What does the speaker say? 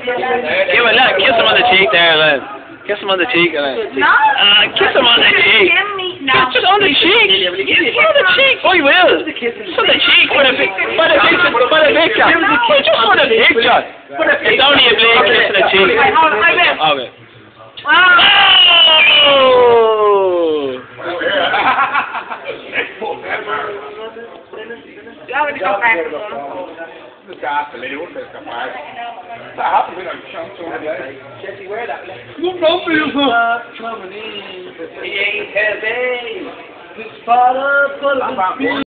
Look, kiss him on the cheek there, lad. Kiss him on the cheek, lad. No. Kiss him on the cheek. Just on the cheek. On the cheek. Oh, you will. Just on the cheek for the picture. For the picture. Just for the picture. It's only a blade kiss on the cheek. Okay. Oh! Gumbo, he ain't heavy. This father put a